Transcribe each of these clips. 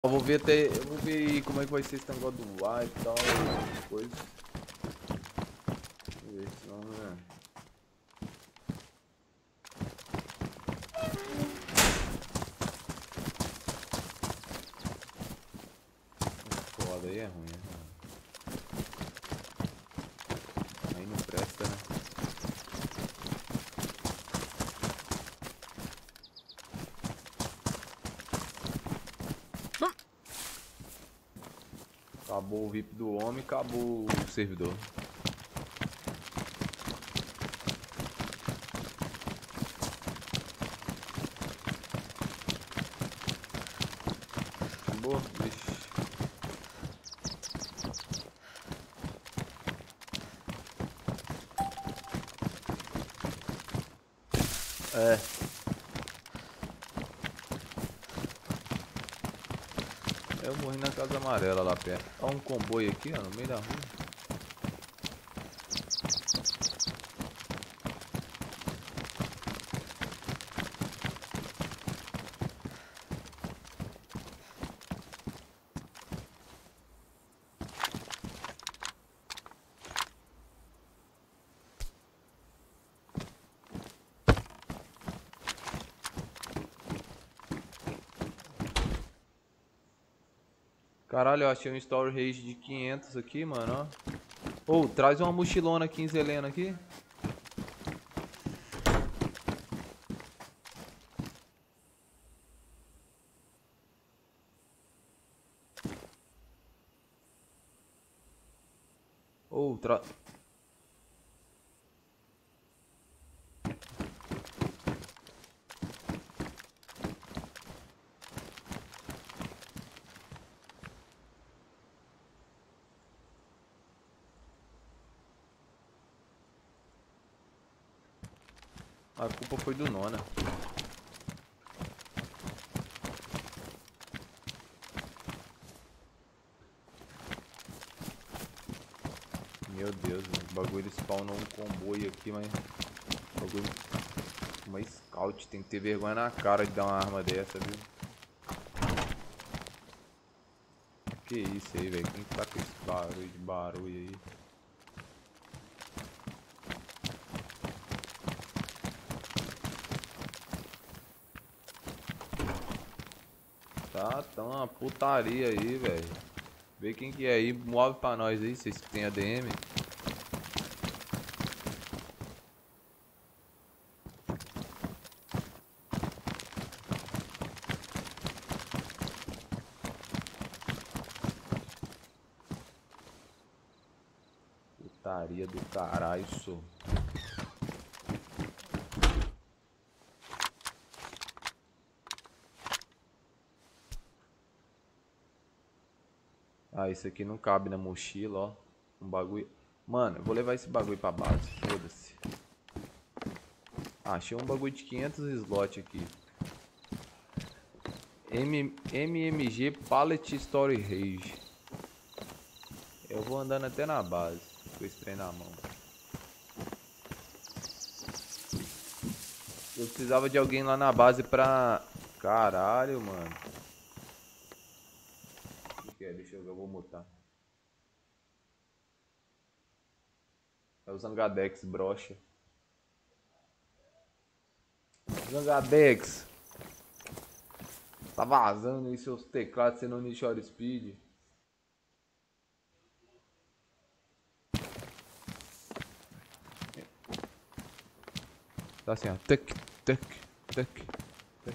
Eu vou ver até. Eu vou ver aí como é que vai ser esse negócio do ar e tal. Coisa. Vou ver, senão, né? Foda aí é ruim, né? Aí não presta, né? Acabou o VIP do homem, acabou o servidor. Acabou? Vixe. É. Eu morri na Casa Amarela lá perto. Olha um comboio aqui, ó, no meio da rua. Caralho, eu achei um storage de 500 aqui, mano, ó. Ô, traz uma mochilona 15 Helena aqui. Ô, A culpa foi do Nona. Meu Deus, o bagulho spawnou um comboio aqui, mas... Bagulho... Uma scout, tem que ter vergonha na cara de dar uma arma dessa, viu? Que isso aí, velho? Quem tá com esse barulho aí? Tá uma putaria aí, velho. Vê quem que é aí, move pra nós aí, vocês que tem ADM. Putaria do caralho, sou. Ah, isso aqui não cabe na mochila, ó. Um bagulho. Mano, eu vou levar esse bagulho pra base. Foda-se. Ah, achei um bagulho de 500 slot aqui. MMG Pallet Storage. Eu vou andando até na base com esse trem na mão. Eu precisava de alguém lá na base pra... Caralho, mano. O que é? Deixa eu ver, eu vou mutar. É o Zangadex, brocha. Zangadex. Tá vazando aí seus teclados, você não need short speed. Tá assim, ó. Tuc, tuc, tuc, tuc.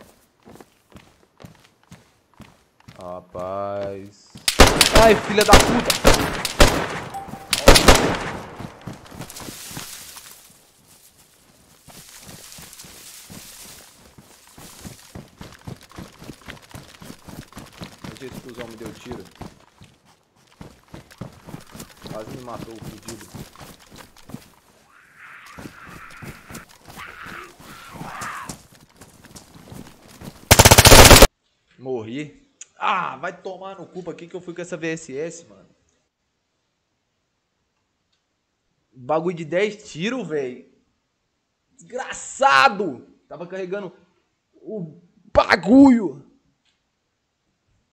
Rapaz. Ai, filha da puta! Esse fusão me deu tiro. Quase me matou o fudido. Morri. Ah, vai tomar no cu. Pra que eu fui com essa VSS, mano? Bagulho de 10 tiros, velho. Desgraçado. Tava carregando o bagulho.